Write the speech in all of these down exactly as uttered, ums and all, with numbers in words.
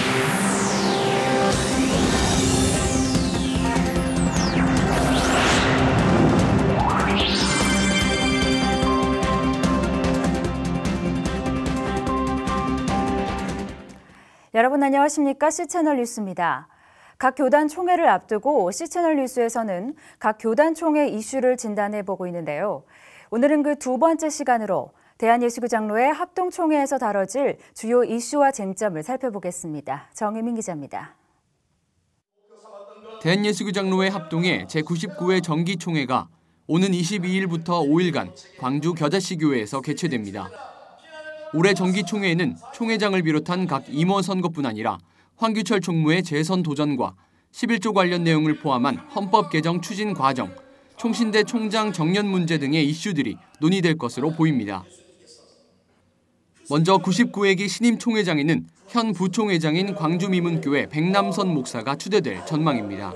여러분 안녕하십니까? 씨채널 뉴스입니다. 각 교단 총회를 앞두고 씨채널 뉴스에서는 각 교단 총회 이슈를 진단해보고 있는데요. 오늘은 그 두 번째 시간으로 대한예수교 장로회 합동총회에서 다뤄질 주요 이슈와 쟁점을 살펴보겠습니다. 정혜민 기자입니다. 대한예수교 장로회 합동회 제구십구 회 정기총회가 오는 이십이 일부터 오 일간 광주 겨자씨 교회에서 개최됩니다. 올해 정기총회에는 총회장을 비롯한 각 임원 선거뿐 아니라 황규철 총무의 재선 도전과 십일 조 관련 내용을 포함한 헌법 개정 추진 과정, 총신대 총장 정년 문제 등의 이슈들이 논의될 것으로 보입니다. 먼저 구십구 회기 신임 총회장에는 현 부총회장인 광주미문교회 백남선 목사가 추대될 전망입니다.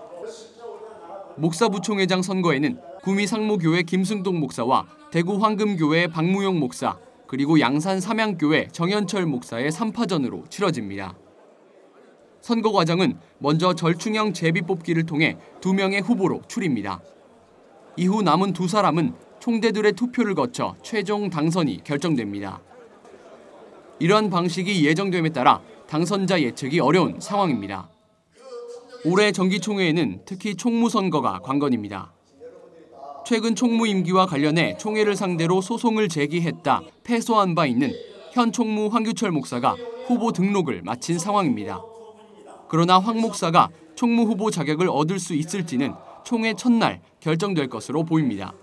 목사 부총회장 선거에는 구미 상무교회 김승동 목사와 대구 황금교회 박무용 목사, 그리고 양산 삼양교회 정현철 목사의 삼 파전으로 치러집니다. 선거 과정은 먼저 절충형 제비뽑기를 통해 두 명의 후보로 추립니다. 이후 남은 두 사람은 총대들의 투표를 거쳐 최종 당선이 결정됩니다. 이러한 방식이 예정됨에 따라 당선자 예측이 어려운 상황입니다. 올해 정기총회에는 특히 총무선거가 관건입니다. 최근 총무 임기와 관련해 총회를 상대로 소송을 제기했다 패소한 바 있는 현 총무 황규철 목사가 후보 등록을 마친 상황입니다. 그러나 황 목사가 총무 후보 자격을 얻을 수 있을지는 총회 첫날 결정될 것으로 보입니다.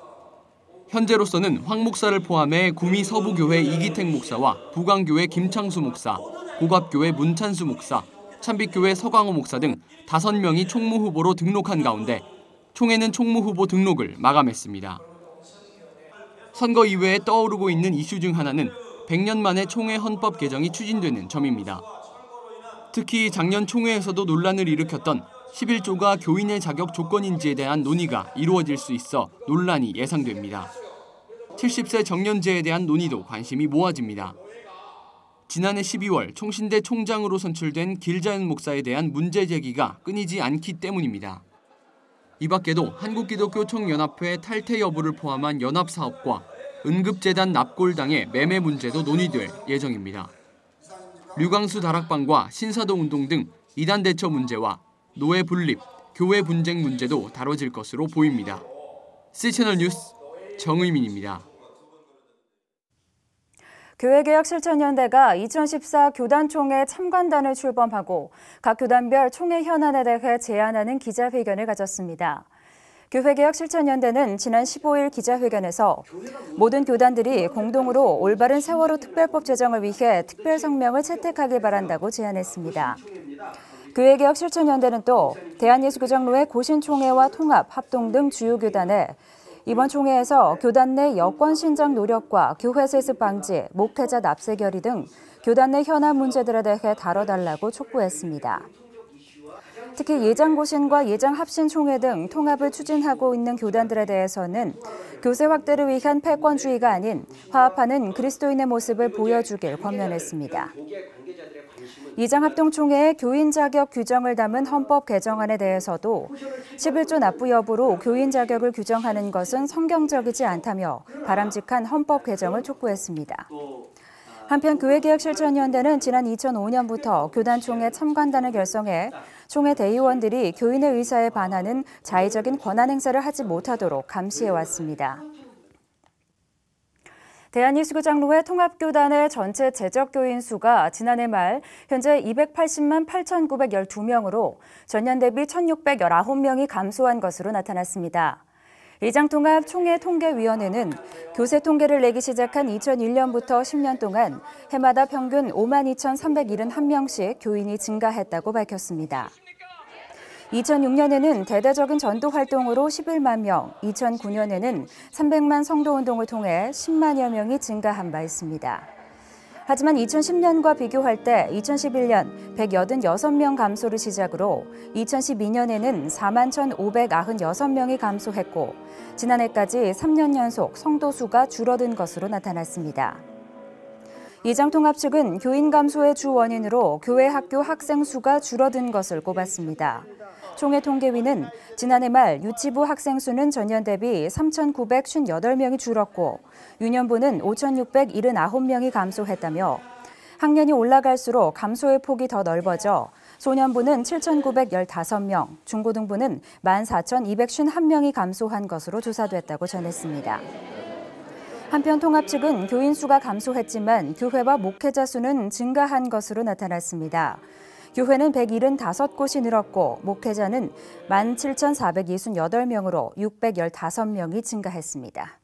현재로서는 황 목사를 포함해 구미 서부교회 이기택 목사와 부광교회 김창수 목사, 고갑교회 문찬수 목사, 찬빛교회 서광호 목사 등 다섯 명이 총무 후보로 등록한 가운데 총회는 총무 후보 등록을 마감했습니다. 선거 이외에 떠오르고 있는 이슈 중 하나는 백 년 만에 총회 헌법 개정이 추진되는 점입니다. 특히 작년 총회에서도 논란을 일으켰던 십일 조가 교인의 자격 조건인지에 대한 논의가 이루어질 수 있어 논란이 예상됩니다. 칠십 세 정년제에 대한 논의도 관심이 모아집니다. 지난해 십이 월 총신대 총장으로 선출된 길자연 목사에 대한 문제 제기가 끊이지 않기 때문입니다. 이 밖에도 한국기독교총연합회 탈퇴 여부를 포함한 연합사업과 은급재단 납골당의 매매 문제도 논의될 예정입니다. 류광수 다락방과 신사동 운동 등 이단 대처 문제와 노예 분립, 교회 분쟁 문제도 다뤄질 것으로 보입니다. 씨채널 뉴스 정의민입니다. 교회개혁실천연대가 이천십사 교단총회 참관단을 출범하고 각 교단별 총회 현안에 대해 제안하는 기자회견을 가졌습니다. 교회개혁실천연대는 지난 십오 일 기자회견에서 모든 교단들이 공동으로 올바른 세월호 특별법 제정을 위해 특별 성명을 채택하길 바란다고 제안했습니다. 교회개혁실천연대는 또 대한예수교 장로회 고신총회와 통합, 합동 등 주요 교단에 이번 총회에서 교단 내 여권 신장 노력과 교회 세습 방지, 목회자 납세 결의 등 교단 내 현안 문제들에 대해 다뤄달라고 촉구했습니다. 특히 예장고신과 예장합신 총회 등 통합을 추진하고 있는 교단들에 대해서는 교세 확대를 위한 패권주의가 아닌 화합하는 그리스도인의 모습을 보여주길 권면했습니다. 이장합동총회의 교인 자격 규정을 담은 헌법 개정안에 대해서도 십일 조 납부 여부로 교인 자격을 규정하는 것은 성경적이지 않다며 바람직한 헌법 개정을 촉구했습니다. 한편 교회개혁실천연대는 지난 이천오 년부터 교단총회 참관단을 결성해 총회 대의원들이 교인의 의사에 반하는 자의적인 권한 행사를 하지 못하도록 감시해왔습니다. 대한예수교 장로회 통합교단의 전체 재적교인 수가 지난해 말 현재 이백팔십만 팔천구백십이 명으로 전년 대비 천육백십구 명이 감소한 것으로 나타났습니다. 이장통합 총회통계위원회는 교세 통계를 내기 시작한 이천일 년부터 십 년 동안 해마다 평균 오만 이천삼백칠十일 명씩 교인이 증가했다고 밝혔습니다. 이천육 년에는 대대적인 전도 활동으로 십일만 명, 이천구 년에는 삼백만 성도운동을 통해 십만여 명이 증가한 바 있습니다. 하지만 이천십 년과 비교할 때 이천십일 년 백팔십육 명 감소를 시작으로 이천십이 년에는 사만 천오백구십육 명이 감소했고 지난해까지 삼 년 연속 성도 수가 줄어든 것으로 나타났습니다. 이장통합 측은 교인 감소의 주 원인으로 교회 학교 학생 수가 줄어든 것을 꼽았습니다. 총회 통계위는 지난해 말 유치부 학생 수는 전년 대비 삼천구백오십팔 명이 줄었고 유년부는 오천육백칠십구 명이 감소했다며 학년이 올라갈수록 감소의 폭이 더 넓어져 소년부는 칠천구백십오 명, 중고등부는 만 사천이백오십일 명이 감소한 것으로 조사됐다고 전했습니다. 한편 통합 측은 교인 수가 감소했지만 교회와 목회자 수는 증가한 것으로 나타났습니다. 교회는 백칠십오 곳이 늘었고 목회자는 만 칠천사백육십팔 명으로 육백십오 명이 증가했습니다.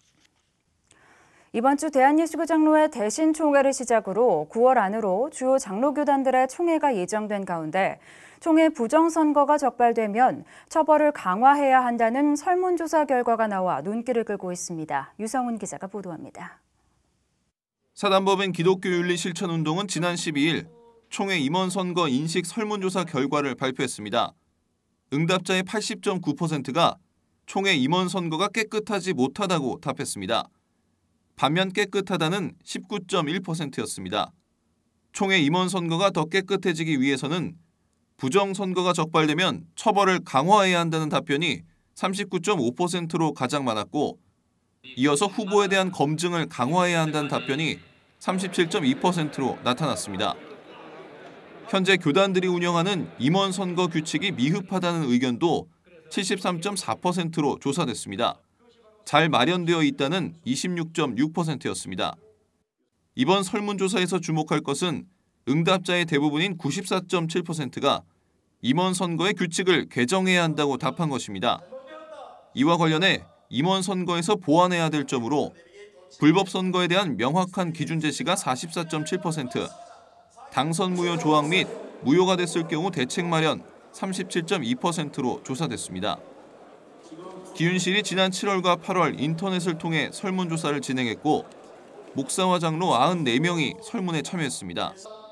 이번 주 대한예수교 장로회 대신 총회를 시작으로 구월 안으로 주요 장로교단들의 총회가 예정된 가운데 총회 부정선거가 적발되면 처벌을 강화해야 한다는 설문조사 결과가 나와 눈길을 끌고 있습니다. 유성훈 기자가 보도합니다. 사단법인 기독교윤리실천운동은 지난 십이일 총회 임원 선거 인식 설문조사 결과를 발표했습니다. 응답자의 팔십 점 구 퍼센트가 총회 임원 선거가 깨끗하지 못하다고 답했습니다. 반면 깨끗하다는 십구 점 일 퍼센트였습니다. 총회 임원 선거가 더 깨끗해지기 위해서는 부정선거가 적발되면 처벌을 강화해야 한다는 답변이 삼십구 점 오 퍼센트로 가장 많았고 이어서 후보에 대한 검증을 강화해야 한다는 답변이 삼십칠 점 이 퍼센트로 나타났습니다. 현재 교단들이 운영하는 임원 선거 규칙이 미흡하다는 의견도 칠십삼 점 사 퍼센트로 조사됐습니다. 잘 마련되어 있다는 이십육 점 육 퍼센트였습니다. 이번 설문조사에서 주목할 것은 응답자의 대부분인 구십사 점 칠 퍼센트가 임원 선거의 규칙을 개정해야 한다고 답한 것입니다. 이와 관련해 임원 선거에서 보완해야 될 점으로 불법 선거에 대한 명확한 기준 제시가 사십사 점 칠 퍼센트, 당선 무효 조항 및 무효가 됐을 경우 대책 마련 삼십칠 점 이 퍼센트로 조사됐습니다. 기윤실이 지난 칠월과 팔월 인터넷을 통해 설문조사를 진행했고 목사와 장로 구십사 명이 설문에 참여했습니다.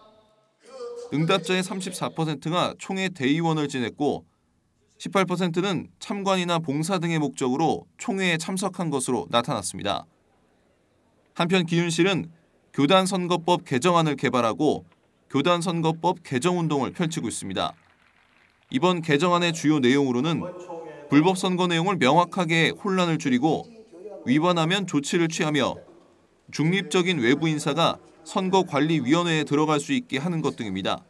응답자의 삼십사 퍼센트가 총회 대의원을 지냈고 십팔 퍼센트는 참관이나 봉사 등의 목적으로 총회에 참석한 것으로 나타났습니다. 한편 기윤실은 교단선거법 개정안을 개발하고 교단선거법 개정운동을 펼치고 있습니다. 이번 개정안의 주요 내용으로는 불법 선거 내용을 명확하게 혼란을 줄이고 위반하면 조치를 취하며 중립적인 외부 인사가 선거관리위원회에 들어갈 수 있게 하는 것 등입니다.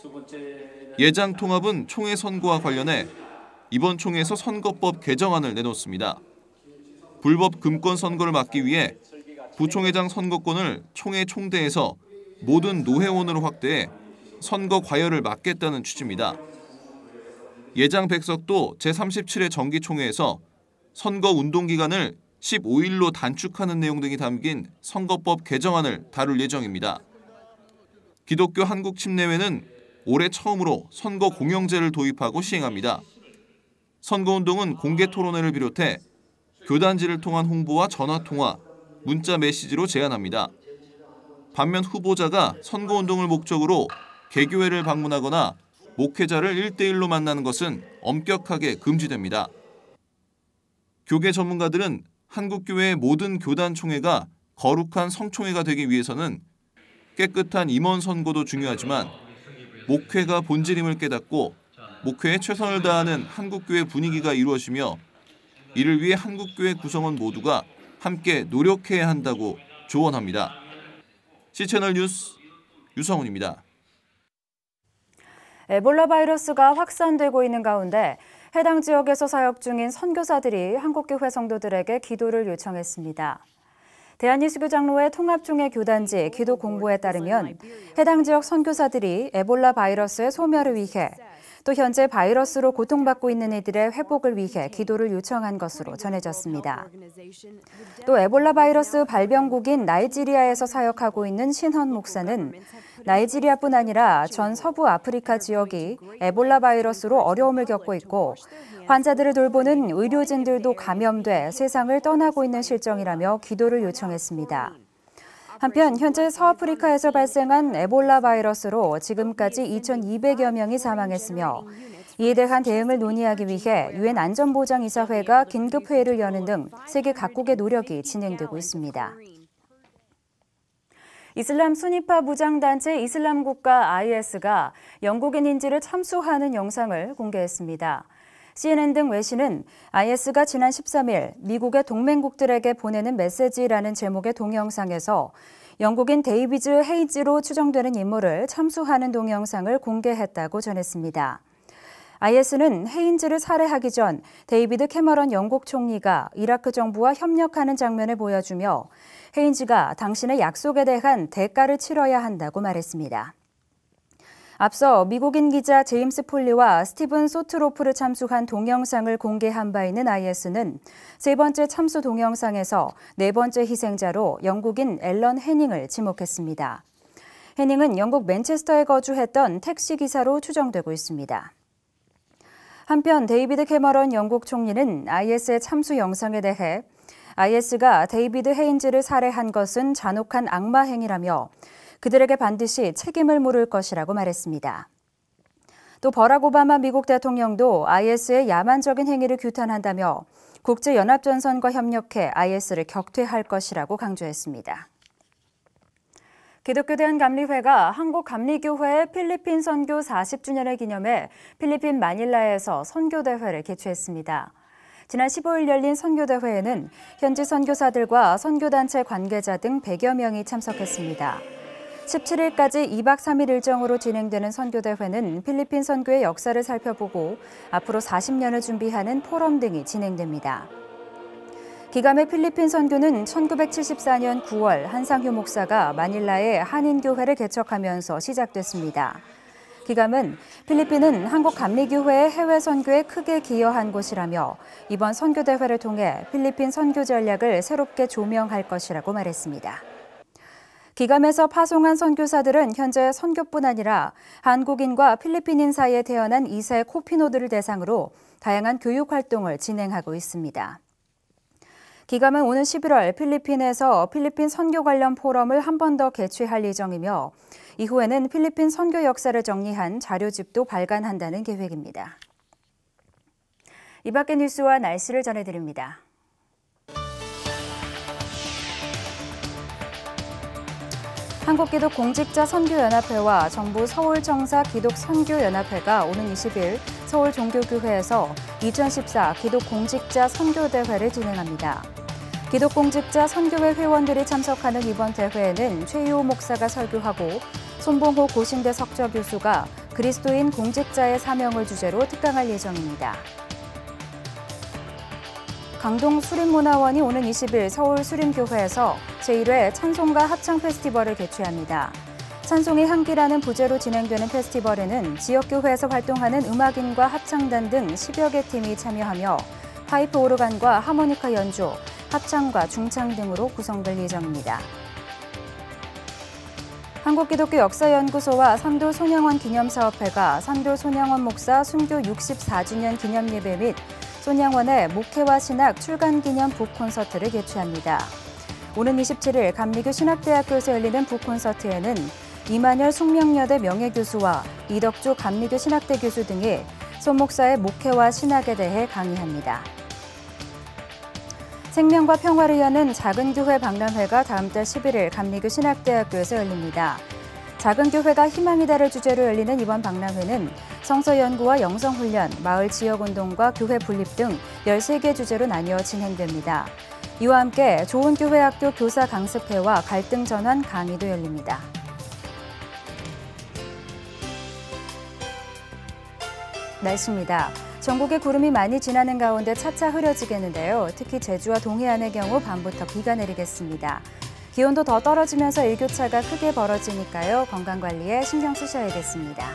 예장통합은 총회 선거와 관련해 이번 총회에서 선거법 개정안을 내놓습니다. 불법 금권 선거를 막기 위해 부총회장 선거권을 총회 총대에서 모든 노회원으로 확대해 선거 과열을 막겠다는 취지입니다. 예장 백석도 제삼십칠 회 정기총회에서 선거 운동 기간을 십오 일로 단축하는 내용 등이 담긴 선거법 개정안을 다룰 예정입니다. 기독교 한국침례회는 올해 처음으로 선거 공영제를 도입하고 시행합니다. 선거운동은 공개 토론회를 비롯해 교단지를 통한 홍보와 전화통화, 문자 메시지로 제한합니다. 반면 후보자가 선거운동을 목적으로 개교회를 방문하거나 목회자를 일 대일로 만나는 것은 엄격하게 금지됩니다. 교계 전문가들은 한국교회의 모든 교단 총회가 거룩한 성총회가 되기 위해서는 깨끗한 임원 선거도 중요하지만 목회가 본질임을 깨닫고 목회에 최선을 다하는 한국교회 분위기가 이루어지며 이를 위해 한국교회 구성원 모두가 함께 노력해야 한다고 조언합니다. 씨채널 뉴스 유성훈입니다. 에볼라 바이러스가 확산되고 있는 가운데 해당 지역에서 사역 중인 선교사들이 한국교회 성도들에게 기도를 요청했습니다. 대한예수교 장로회 통합총회 교단지 기도 공보에 따르면 해당 지역 선교사들이 에볼라 바이러스의 소멸을 위해 또 현재 바이러스로 고통받고 있는 이들의 회복을 위해 기도를 요청한 것으로 전해졌습니다. 또 에볼라 바이러스 발병국인 나이지리아에서 사역하고 있는 신헌 목사는 나이지리아뿐 아니라 전 서부 아프리카 지역이 에볼라 바이러스로 어려움을 겪고 있고 환자들을 돌보는 의료진들도 감염돼 세상을 떠나고 있는 실정이라며 기도를 요청했습니다. 한편 현재 서아프리카에서 발생한 에볼라 바이러스로 지금까지 이천이백여 명이 사망했으며 이에 대한 대응을 논의하기 위해 유엔 안전보장이사회가 긴급회의를 여는 등 세계 각국의 노력이 진행되고 있습니다. 이슬람 순위파 무장단체 이슬람 국가 아이에스가 영국인 인질을 참수하는 영상을 공개했습니다. 씨엔엔 등 외신은 아이에스가 지난 십삼 일 미국의 동맹국들에게 보내는 메시지라는 제목의 동영상에서 영국인 데이비드 헤이지로 추정되는 인물을 참수하는 동영상을 공개했다고 전했습니다. 아이에스는 헤인즈를 살해하기 전 데이비드 캐머런 영국 총리가 이라크 정부와 협력하는 장면을 보여주며 헤인즈가 당신의 약속에 대한 대가를 치러야 한다고 말했습니다. 앞서 미국인 기자 제임스 폴리와 스티븐 소트로프를 참수한 동영상을 공개한 바 있는 아이에스는 세 번째 참수 동영상에서 네 번째 희생자로 영국인 앨런 해닝을 지목했습니다. 해닝은 영국 맨체스터에 거주했던 택시기사로 추정되고 있습니다. 한편 데이비드 캐머런 영국 총리는 아이에스의 참수 영상에 대해 아이에스가 데이비드 헤인즈를 살해한 것은 잔혹한 악마 행위라며 그들에게 반드시 책임을 물을 것이라고 말했습니다. 또 버락 오바마 미국 대통령도 아이에스의 야만적인 행위를 규탄한다며 국제연합전선과 협력해 아이에스를 격퇴할 것이라고 강조했습니다. 기독교 대한감리회가 한국감리교회의 필리핀 선교 사십 주년을 기념해 필리핀 마닐라에서 선교대회를 개최했습니다. 지난 십오 일 열린 선교대회에는 현지 선교사들과 선교단체 관계자 등 백여 명이 참석했습니다. 십칠 일까지 이 박 삼 일 일정으로 진행되는 선교대회는 필리핀 선교의 역사를 살펴보고 앞으로 사십 년을 준비하는 포럼 등이 진행됩니다. 기감의 필리핀 선교는 천구백칠십사 년 구월 한상효 목사가 마닐라에 한인교회를 개척하면서 시작됐습니다. 기감은 필리핀은 한국감리교회의 해외 선교에 크게 기여한 곳이라며 이번 선교대회를 통해 필리핀 선교 전략을 새롭게 조명할 것이라고 말했습니다. 기감에서 파송한 선교사들은 현재 선교뿐 아니라 한국인과 필리핀인 사이에 태어난 이 세 코피노들을 대상으로 다양한 교육 활동을 진행하고 있습니다. 기감은 오는 십일월 필리핀에서 필리핀 선교 관련 포럼을 한 번 더 개최할 예정이며 이후에는 필리핀 선교 역사를 정리한 자료집도 발간한다는 계획입니다. 이 밖의 뉴스와 날씨를 전해드립니다. 한국기독공직자선교연합회와 정부 서울청사 기독선교연합회가 오는 이십 일 서울종교교회에서 이천십사 기독공직자 선교대회를 진행합니다. 기독공직자 선교회 회원들이 참석하는 이번 대회에는 최유호 목사가 설교하고 손봉호 고신대 석좌교수가 그리스도인 공직자의 사명을 주제로 특강할 예정입니다. 강동 수림문화원이 오는 이십 일 서울 수림교회에서 제일 회 찬송가 합창 페스티벌을 개최합니다. 찬송의 향기라는 부제로 진행되는 페스티벌에는 지역교회에서 활동하는 음악인과 합창단 등 십여 개 팀이 참여하며 파이프 오르간과 하모니카 연주, 합창과 중창 등으로 구성될 예정입니다. 한국기독교 역사연구소와 선교손양원 기념사업회가 선교손양원 목사 순교 육십사 주년 기념예배 및 손양원의 목회와 신학 출간기념 북콘서트를 개최합니다. 오는 이십칠 일 감리교 신학대학교에서 열리는 북콘서트에는 이만열 숙명여대 명예교수와 이덕조 감리교 신학대 교수 등이 손 목사의 목회와 신학에 대해 강의합니다. 생명과 평화를 여는 작은교회 박람회가 다음 달 십일 일 감리교 신학대학교에서 열립니다. 작은교회가 희망이다를 주제로 열리는 이번 박람회는 성서연구와 영성훈련, 마을 지역운동과 교회 분립 등 열세 개 주제로 나뉘어 진행됩니다. 이와 함께 좋은교회학교 교사 강습회와 갈등 전환 강의도 열립니다. 날씨입니다. 전국에 구름이 많이 지나는 가운데 차차 흐려지겠는데요. 특히 제주와 동해안의 경우 밤부터 비가 내리겠습니다. 기온도 더 떨어지면서 일교차가 크게 벌어지니까요. 건강관리에 신경 쓰셔야겠습니다.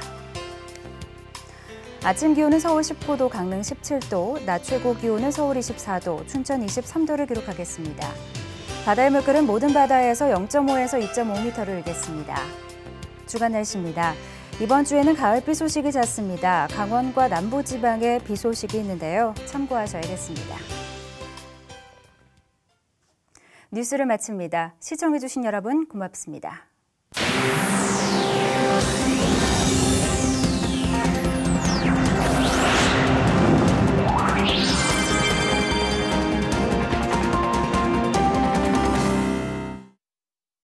아침 기온은 서울 십구 도, 강릉 십칠 도, 낮 최고 기온은 서울 이십사 도, 춘천 이십삼 도를 기록하겠습니다. 바다의 물결은 모든 바다에서 영 점 오에서 이 점 오 미터를 일겠습니다. 주간 날씨입니다. 이번 주에는 가을비 소식이 잦습니다. 강원과 남부지방에 비 소식이 있는데요. 참고하셔야겠습니다. 뉴스를 마칩니다. 시청해주신 여러분 고맙습니다.